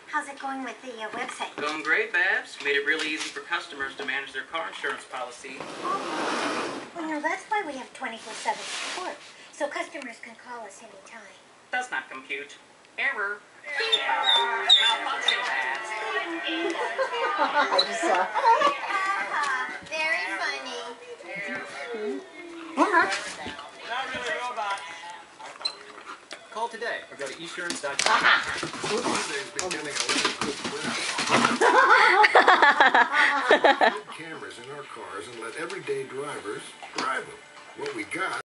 How's it going with the website? Going great, Babs. Made it really easy for customers to manage their car insurance policy. Well, that's why we have 24/7 support, so customers can call us anytime. Does not compute. Error. Malfunction, Babs. I just saw. Very funny. Not really robots. Call today or go to esurance.com. Cameras in our cars and let everyday drivers drive them. What we got